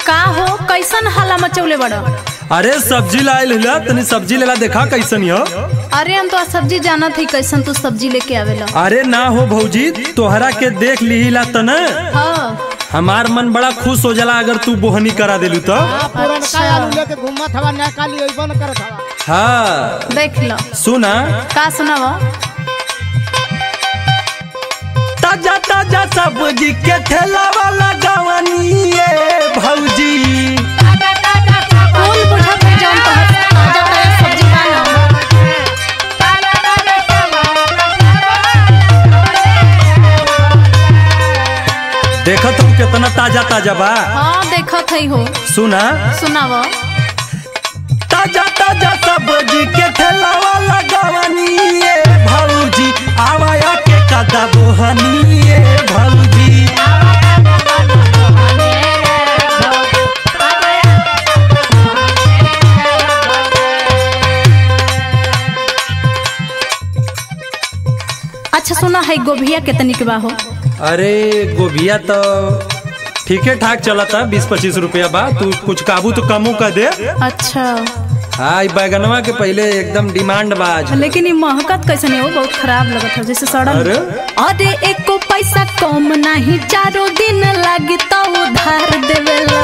का हो कैसन हाला मचौले बड़? अरे सब्जी लायल हिला, तनी सब्जी लेला देखा कैसन हो। अरे हम तो सब्जी जाना थी, कैसन तू सब्जी लेके आवेला? अरे ना हो भौजी, तोहरा के देख लीला त न हाँ। हमार मन बड़ा खुश हो जाला अगर तू बोहनी करा देलू तो। हाँ देख लो। सुना का सुनावा? ताजा ताजा सब्जी के ठेला वाला गवानी भौजी। फूल बुढ़ा पे जाऊं तो ताजा ताजा सब्जी खाना। देखत हूँ कितना ताजा ताजा बा। हाँ देखत है हो। सुना सुनावा। ताजा ताजा सब्जी के ठेला वाला गवानी भौजी। आवाया के कदा बोहनी भौजी। अच्छा सुना है गोभिया कितनी के बा हो? अरे गोभिया तो ठीक है ठाक चला था, 20-25 रुपया बा। तू कुछ काबू तो कमो का दे। अच्छा हाँ बैगनवा के पहले एकदम डिमांड बा आज। लेकिन ये महकत कैसे नहीं हो, बहुत खराब लगत है जैसे सड़न। अरे एको पैसा कम नहीं, 4 दिन लगी तो उधार देवेला।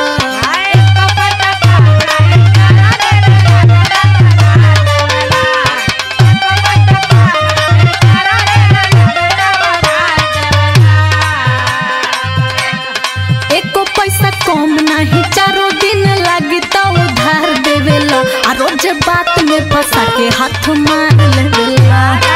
एको पैसा कम नहीं, 4 दिन लगी तो उधार देवेला। आ रोज बात में फंसा के हाथ मार लेवेला।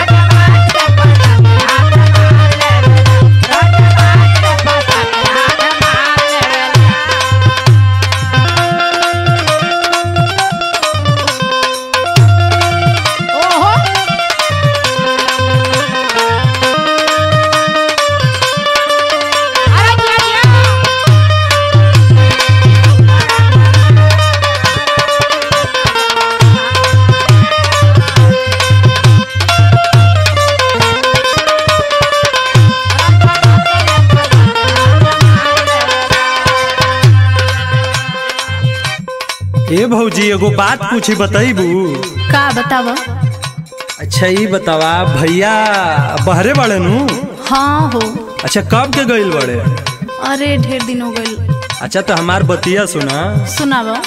ए भौजी एगो बात पूछी बताइबू? का बतावा? अच्छा ये बतावा, भैया बहरे बड़े नु? हाँ हो। अच्छा कब के गइल बड़े? अरे ढेर दिन हो गइल। अच्छा तो हमार बतिया सुना। सुनावा।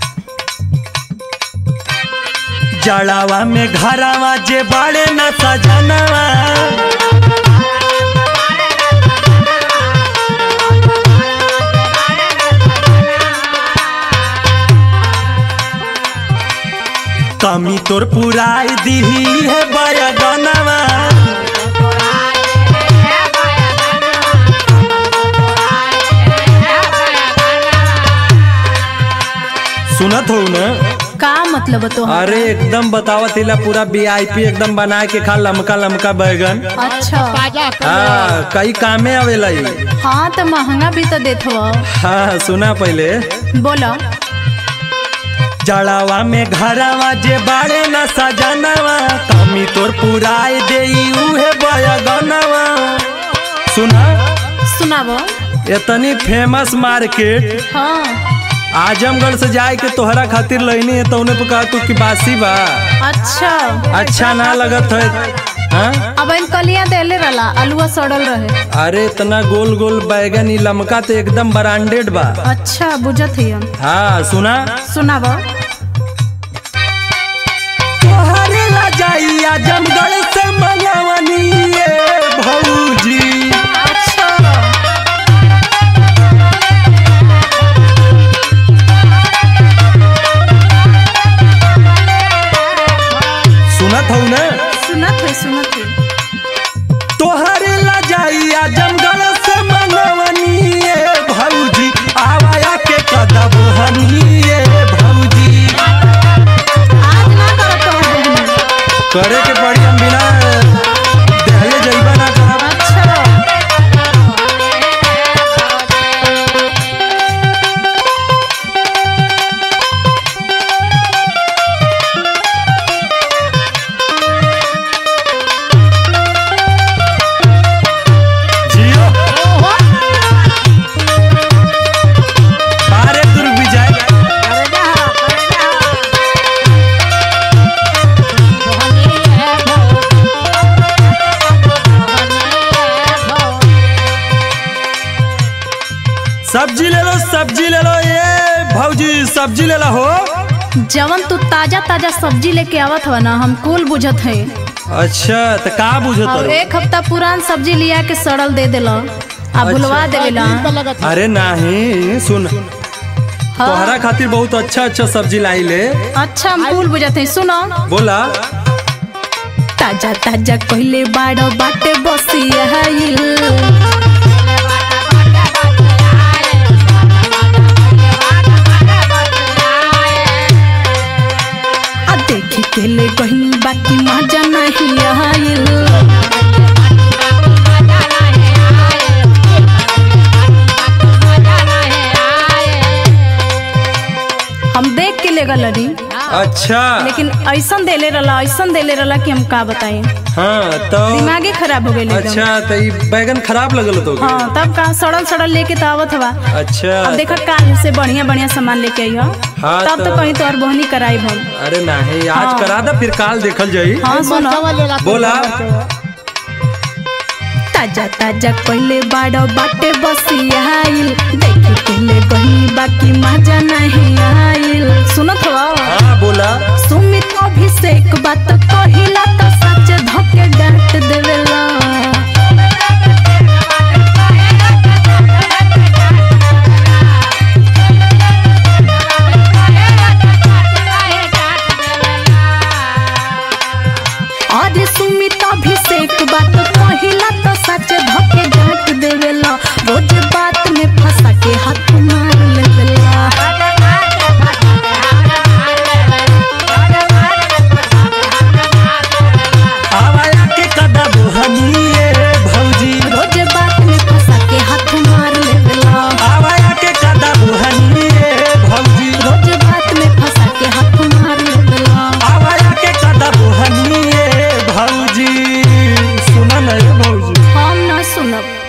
जड़ावा में घरावा जे बाड़े न सजनवा। कमी तोर पुराई दीही है बयगनवा। सुनत हो न? का मतलब तो? अरे एकदम बतावत हिला, पूरा VIP एकदम बना के खा, लमका लमका बैगन। अच्छा हाँ कई कामे आवेला। हाँ तो महंगा भी तो देत हो। हाँ सुना पहले। बोलो। जड़ावा में घरावा जे बाड़े न सजनवा। कमी तोर पुराई देई उहे बयगनवा। सुना सुनावो। इतनी फेमस मार्केट हाँ आजमगढ़ से जाए के तोहरा खातिर लईनी है, तो उन्हें कहा तू कि बासी बा। अच्छा अच्छा ना लगत है? हाँ? अब इन कलियां देले रहला, आलूआ सड़ल रहे। अरे इतना गोल गोल बैगन ई लमका तो एकदम ब्रांडेड बा। अच्छा बुझत ही हम। हाँ सुना। सुनावो। तोहरे ला जाई आजमगढ़ से मंगवनी भौजी। अच्छा सुनत हो न? सुनत है। तोहरे ला जाई आजमगढ़ से मंगवनी भौजी। आवाया के कदा बोहनी भौजी। आज ना करत हो। करे के पड़ी, हम बिना भौजी सब्जी लेला हो। जवन तू ताजा ताजा सब्जी लेके आवत हवा ना हम कुल बुझत है। अच्छा तो का बुझत और हो? एक हफ्ता पुरान सब्जी लिया के सड़ल दे देला आ भुलवा देवेला। अरे नहीं सुन, तोहरा खातिर बहुत अच्छा अच्छा सब्जी लाई ले। अच्छा हम कुल बुझत है। सुनो बोला। ताजा ताजा कहले बाड़ो बाटे बसियाइल। आ देखे के ले गहनी बाकी मजा नहीं आइल। हम देख के ले गलरी। अच्छा लेकिन ऐसन देले रहला कि हम का बताएं। हाँ तो दिमागे खराब हो गई। अच्छा तो ये बैगन खराब लगल तो? हाँ तब का सड़ल सड़ल लेके तो आवत हवा। अच्छा अब देखा काल से बढ़िया बढ़िया सामान लेके आई हो। हाँ, तब तो कहीं तो और बहनी कराई हम। अरे नहीं आज हाँ। करा दा फिर काल देखल जाई। हाँ सुनो बोला। ताजा ताजा कहले बाड़ो बाटे बसियाइल। देखे के ले गहनी बाकी मजा नहीं आइल। सुनत हवा? हाँ बोला। सुमित अभिषेक बात कहिला तो सच धोके डांट देवेला। अरे सुमित अभिषेक बात कहिला तो सच धोके डांट देवेला। रोज बात में फंसा के हाथ मार लेवेला। आवाया के कदम हनिए भौजी। रोज बात में फंसा के हाथ मार लेवेला। आवाया के कदम हनिए भौजी। रोज बात में फंसा के हाथ मार लेवेला। आवाया के कदम हनिए भौजी। सुना नहीं भौजी? हम ना सुनब।